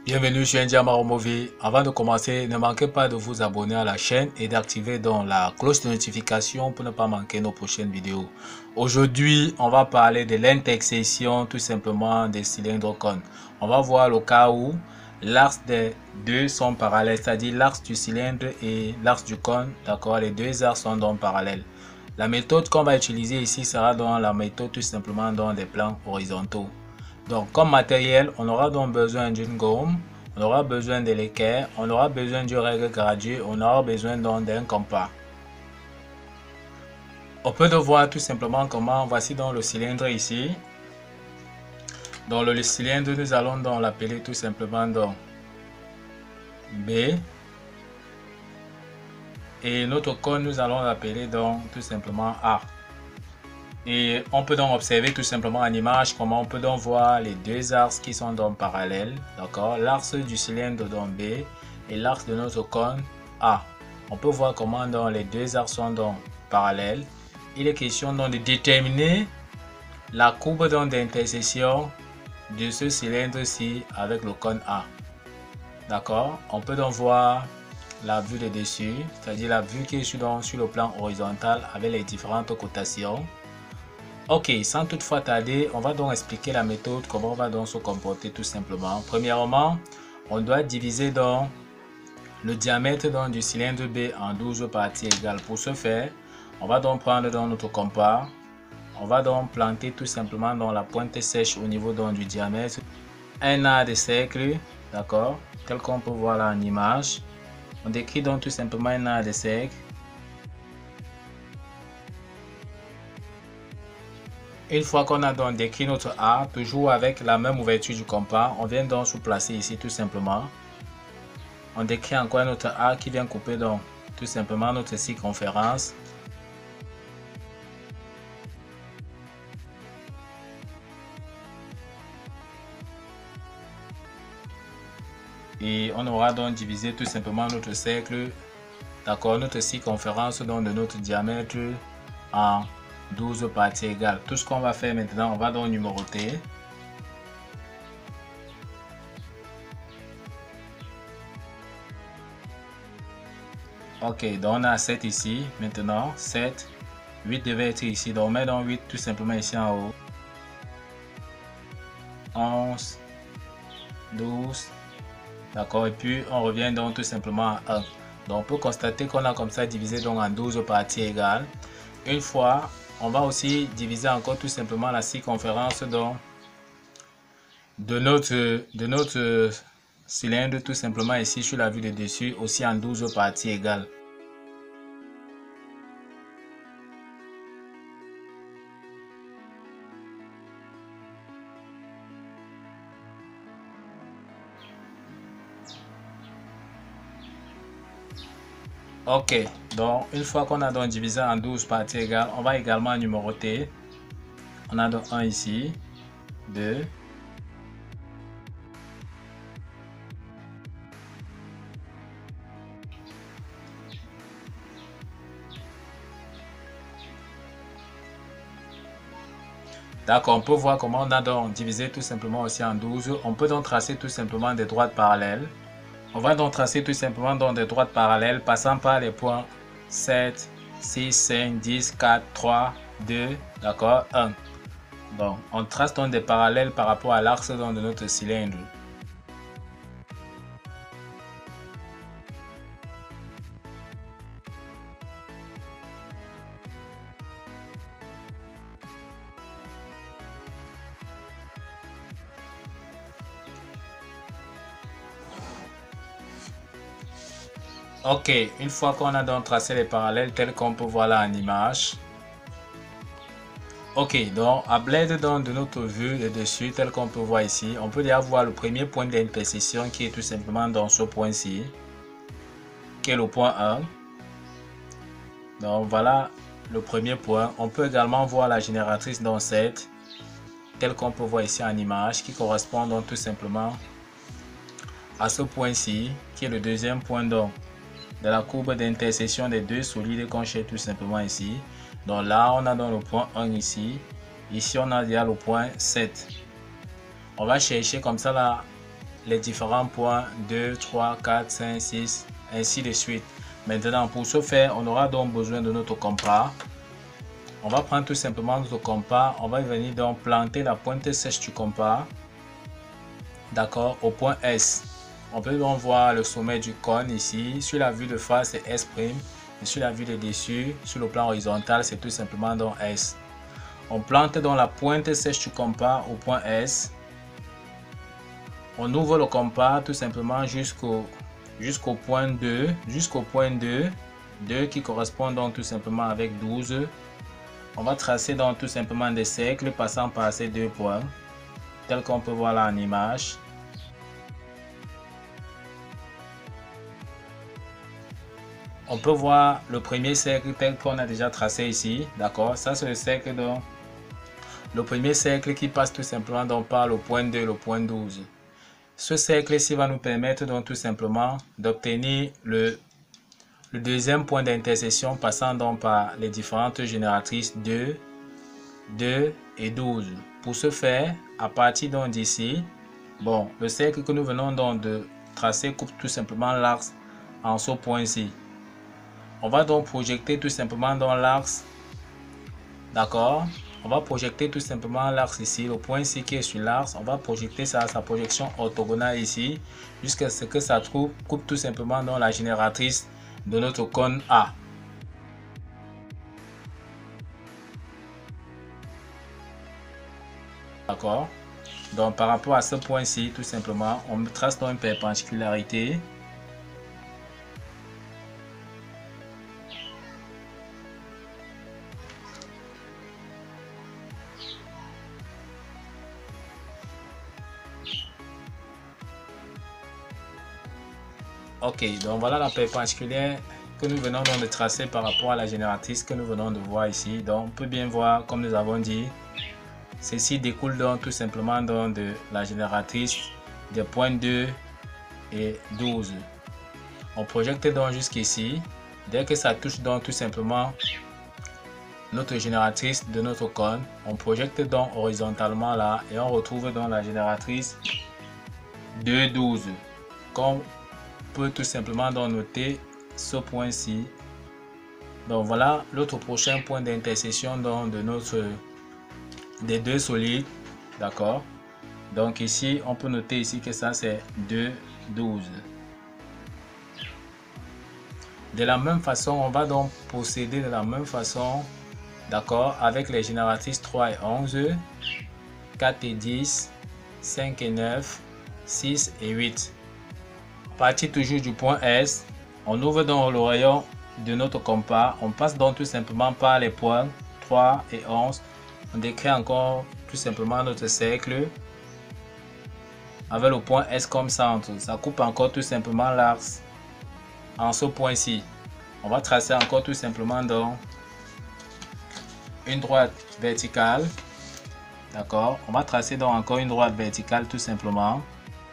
Bienvenue sur India Movie. Avant de commencer, ne manquez pas de vous abonner à la chaîne et d'activer donc la cloche de notification pour ne pas manquer nos prochaines vidéos. Aujourd'hui, on va parler de l'intersection tout simplement des cylindres cônes. On va voir le cas où l'axe des deux sont parallèles, c'est-à-dire l'axe du cylindre et l'axe du cône. D'accord, les deux axes sont donc parallèles. La méthode qu'on va utiliser ici sera donc la méthode tout simplement dans des plans horizontaux. Donc, comme matériel, on aura donc besoin d'une gomme, on aura besoin de l'équerre, on aura besoin d'une règle graduée, on aura besoin donc d'un compas. On peut donc voir tout simplement comment, voici donc le cylindre ici. Dans le cylindre, nous allons donc l'appeler tout simplement donc B. Et notre cône, nous allons l'appeler donc tout simplement A. Et on peut donc observer tout simplement en image comment on peut donc voir les deux axes qui sont donc parallèles. D'accord, l'axe du cylindre donc B et l'axe de notre cône A. On peut voir comment donc les deux axes sont donc parallèles. Il est question donc de déterminer la courbe d'intersection de ce cylindre-ci avec le cône A. D'accord, on peut donc voir la vue de dessus, c'est-à-dire la vue qui est sur le plan horizontal avec les différentes cotations. Ok, sans toutefois tarder, on va donc expliquer la méthode, comment on va donc se comporter tout simplement. Premièrement, on doit diviser donc le diamètre donc du cylindre B en 12 parties égales. Pour ce faire, on va donc prendre donc notre compas. On va donc planter tout simplement dans la pointe sèche au niveau donc du diamètre. Un arc de cercle, d'accord, tel qu'on peut voir là en image. On décrit donc tout simplement un arc de cercle. Une fois qu'on a donc décrit notre A, toujours avec la même ouverture du compas, on vient donc se placer ici tout simplement. On décrit encore notre A qui vient couper donc tout simplement notre circonférence. Et on aura donc divisé tout simplement notre cercle, d'accord, notre circonférence donc de notre diamètre en 12 parties égales. Tout ce qu'on va faire maintenant, on va donc numéroter. Ok, donc on a 7 ici, maintenant 7, 8 devait être ici, donc on met donc 8 tout simplement ici en haut. 11, 12, d'accord, et puis on revient donc tout simplement à 1. Donc on peut constater qu'on a comme ça divisé donc en 12 parties égales. Une fois, on va aussi diviser encore tout simplement la circonférence donc de notre cylindre tout simplement ici sur la vue de dessus aussi en 12 parties égales. Ok, donc une fois qu'on a donc divisé en 12 parties égales, on va également numéroter. On a donc 1 ici, 2, d'accord, on peut voir comment on a donc divisé tout simplement aussi en 12. On peut donc tracer tout simplement des droites parallèles. On va donc tracer tout simplement dans des droites parallèles passant par les points 7, 6, 5, 10, 4, 3, 2, d'accord, 1. Donc, on trace donc des parallèles par rapport à l'axe de notre cylindre. Ok, une fois qu'on a donc tracé les parallèles tels qu'on peut voir là en image. Ok, donc à l'aide de notre vue de dessus, tel qu'on peut voir ici, on peut déjà voir le premier point d'intersection qui est tout simplement dans ce point-ci, qui est le point 1. Donc voilà le premier point. On peut également voir la génératrice dans 7, telle qu'on peut voir ici en image, qui correspond donc tout simplement à ce point-ci, qui est le deuxième point donc de la courbe d'intersection des deux solides qu'on cherche tout simplement ici. Donc là, on a donc le point 1 ici. Ici, on a déjà le point 7. On va chercher comme ça là les différents points 2, 3, 4, 5, 6, ainsi de suite. Maintenant, pour ce faire, on aura donc besoin de notre compas. On va prendre tout simplement notre compas. On va venir donc planter la pointe sèche du compas, d'accord, au point S. On peut donc voir le sommet du cône ici. Sur la vue de face, c'est S'. Et sur la vue de dessus, sur le plan horizontal, c'est tout simplement donc S. On plante donc la pointe sèche du compas au point S. On ouvre le compas tout simplement jusqu'au point 2. Jusqu'au point 2. 2 qui correspond donc tout simplement avec 12. On va tracer donc tout simplement des cercles passant par ces deux points, tel qu'on peut voir là en image. On peut voir le premier cercle tel qu'on a déjà tracé ici, d'accord. Ça c'est le cercle donc, le premier cercle qui passe tout simplement donc par le point 2, le point 12. Ce cercle-ci va nous permettre donc tout simplement d'obtenir le deuxième point d'intersection passant donc par les différentes génératrices 2, 2 et 12. Pour ce faire, à partir donc d'ici, bon, le cercle que nous venons donc de tracer coupe tout simplement l'axe en ce point-ci. On va donc projeter tout simplement dans l'axe, d'accord. On va projeter tout simplement l'axe ici, le point ici qui est sur l'axe. On va projeter ça à sa projection orthogonale ici, jusqu'à ce que ça coupe tout simplement dans la génératrice de notre cône A. D'accord. Donc par rapport à ce point-ci, tout simplement, on trace donc une perpendicularité. Ok, donc voilà la perpendiculaire que nous venons donc de tracer par rapport à la génératrice que nous venons de voir ici. Donc on peut bien voir, comme nous avons dit, ceci découle donc tout simplement donc de la génératrice des points 2 et 12. On projette donc jusqu'ici. Dès que ça touche donc tout simplement notre génératrice de notre cône, on projette donc horizontalement là et on retrouve donc la génératrice de 12. Comme peut tout simplement donc noter ce point-ci. Donc voilà l'autre prochain point d'intersection des deux solides, d'accord. Donc ici on peut noter ici que ça c'est 2, 12. De la même façon, on va donc procéder de la même façon, d'accord, avec les génératrices 3 et 11, 4 et 10, 5 et 9, 6 et 8. À partir toujours du point S, on ouvre donc le rayon de notre compas. On passe donc tout simplement par les points 3 et 11. On décrit encore tout simplement notre cercle avec le point S comme centre. Ça coupe encore tout simplement l'axe en ce point-ci. On va tracer encore tout simplement donc une droite verticale. D'accord. On va tracer donc encore une droite verticale tout simplement.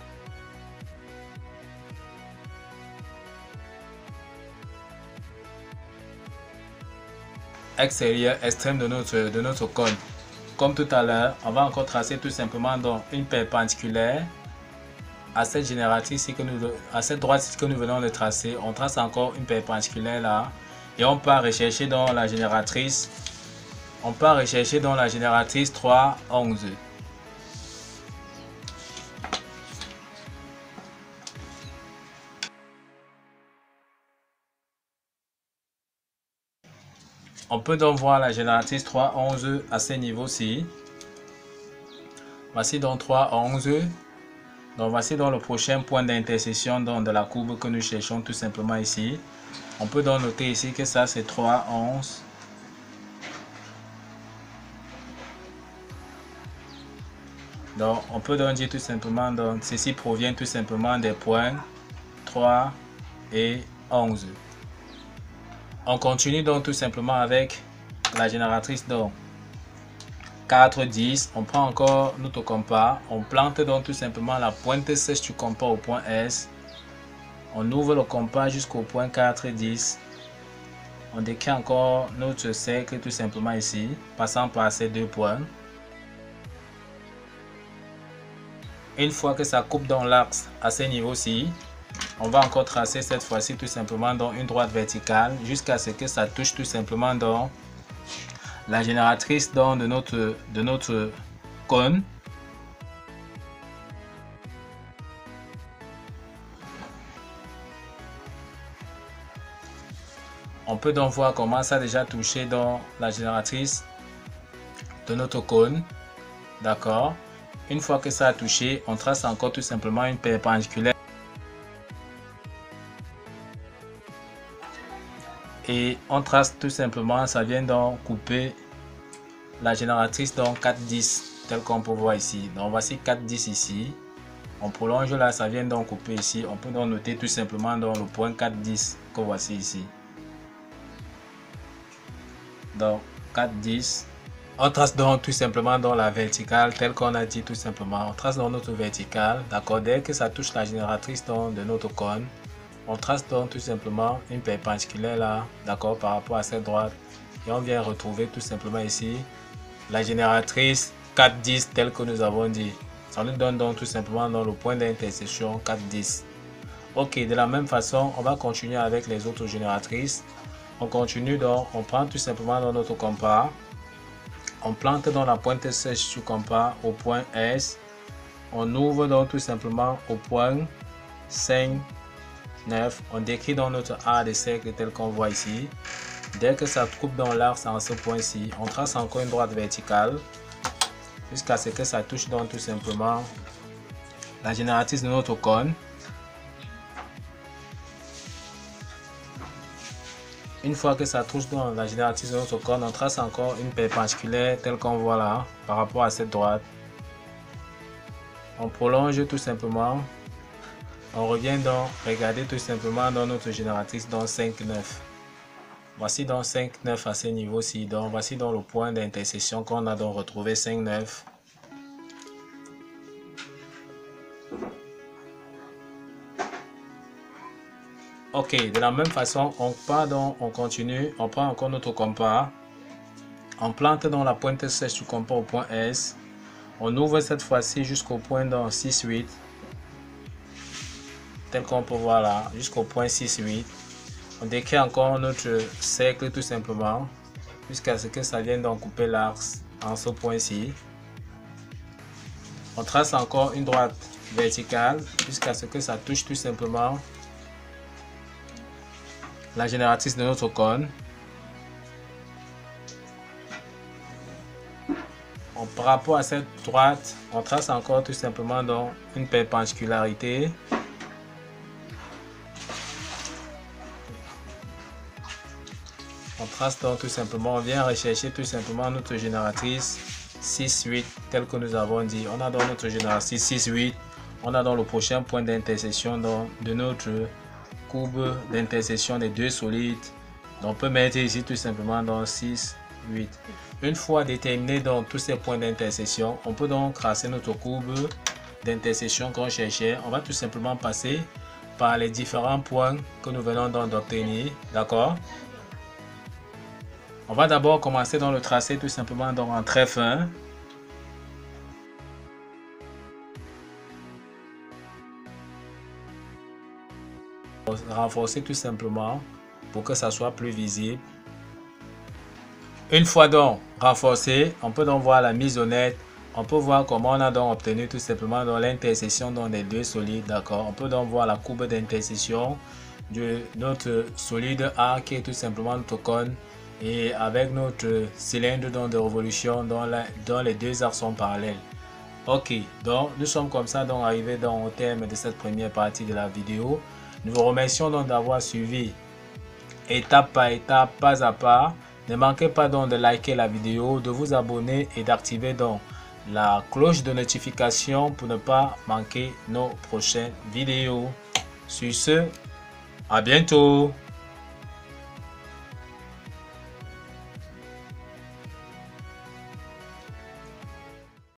Extérieur extrême de notre cône. Comme tout à l'heure, on va encore tracer tout simplement donc une perpendiculaire à cette génératrice à cette droite que nous venons de tracer. On trace encore une perpendiculaire là et on part rechercher dans la génératrice. On part rechercher dans la génératrice 3, 11. On peut donc voir la génératrice 3, 11 à ce niveau-ci. Voici donc 3, 11. Donc voici donc le prochain point d'intersection de la courbe que nous cherchons tout simplement ici. On peut donc noter ici que ça c'est 3, 11. Donc on peut donc dire tout simplement, donc ceci provient tout simplement des points 3 et 11. On continue donc tout simplement avec la génératrice donc 4, 10. On prend encore notre compas. On plante donc tout simplement la pointe sèche du compas au point S. On ouvre le compas jusqu'au point 4, 10. On décrit encore notre cercle tout simplement ici, passant par ces deux points. Une fois que ça coupe dans l'axe à ce niveau-ci, on va encore tracer cette fois-ci tout simplement dans une droite verticale jusqu'à ce que ça touche tout simplement dans la génératrice de notre cône. On peut donc voir comment ça a déjà touché dans la génératrice de notre cône. D'accord. Une fois que ça a touché, on trace encore tout simplement une perpendiculaire. Et on trace tout simplement, ça vient donc couper la génératrice dans 4,10 tel qu'on peut voir ici. Donc voici 4,10 ici. On prolonge là, ça vient donc couper ici. On peut donc noter tout simplement dans le point 4,10 que voici ici. Donc 4,10. On trace donc tout simplement dans la verticale, tel qu'on a dit tout simplement. On trace dans notre verticale, d'accord. Dès que ça touche la génératrice de notre cône, on trace donc tout simplement une perpendiculaire là, d'accord, par rapport à cette droite. Et on vient retrouver tout simplement ici la génératrice 4,10 telle que nous avons dit. Ça nous donne donc tout simplement dans le point d'intersection 4,10. Ok, de la même façon, on va continuer avec les autres génératrices. On continue donc, on prend tout simplement dans notre compas. On plante dans la pointe sèche du compas au point S. On ouvre donc tout simplement au point 5, 9. On décrit dans notre A de cercle tel qu'on voit ici. Dès que ça coupe dans l'axe en ce point-ci, on trace encore une droite verticale jusqu'à ce que ça touche donc tout simplement la génératrice de notre cône. Une fois que ça touche dans la génératrice de notre cône, on trace encore une perpendiculaire telle qu'on voit là par rapport à cette droite. On prolonge tout simplement. On revient donc regarder tout simplement dans notre génératrice dans 5, 9. Voici donc 5, 9 à ce niveau-ci. Donc voici donc le point d'intersection qu'on a donc retrouvé 5, 9. Ok, de la même façon, on continue, on prend encore notre compas. On plante dans la pointe sèche du compas au point S. On ouvre cette fois-ci jusqu'au point dans 6, 8. Tel qu'on peut voir là, jusqu'au point 6, 8. On décrit encore notre cercle tout simplement, jusqu'à ce que ça vienne donc couper l'axe en ce point-ci. On trace encore une droite verticale, jusqu'à ce que ça touche tout simplement la génératrice de notre cône. Par rapport à cette droite, on trace encore tout simplement donc une perpendicularité. On trace donc tout simplement, on vient rechercher tout simplement notre génératrice 6, 8 telle que nous avons dit. On a donc notre génératrice 6, 8. On a donc le prochain point d'intersection de notre courbe d'intersection des deux solides. Donc on peut mettre ici tout simplement dans 6, 8. Une fois déterminé dans tous ces points d'intersection, on peut donc tracer notre courbe d'intersection qu'on cherchait. On va tout simplement passer par les différents points que nous venons donc d'obtenir. D'accord? On va d'abord commencer dans le tracé tout simplement donc en trait fin. Renforcer tout simplement pour que ça soit plus visible. Une fois donc renforcé, on peut donc voir la mise au net. On peut voir comment on a donc obtenu tout simplement dans l'intersection des deux solides. D'accord. On peut donc voir la courbe d'intersection de notre solide A qui est tout simplement notre cône et avec notre cylindre de révolution dont les deux axes sont parallèles. Ok, donc nous sommes comme ça donc arrivés donc au terme de cette première partie de la vidéo. Nous vous remercions donc d'avoir suivi étape par étape, pas à pas. Ne manquez pas donc de liker la vidéo, de vous abonner et d'activer donc la cloche de notification pour ne pas manquer nos prochaines vidéos. Sur ce, à bientôt.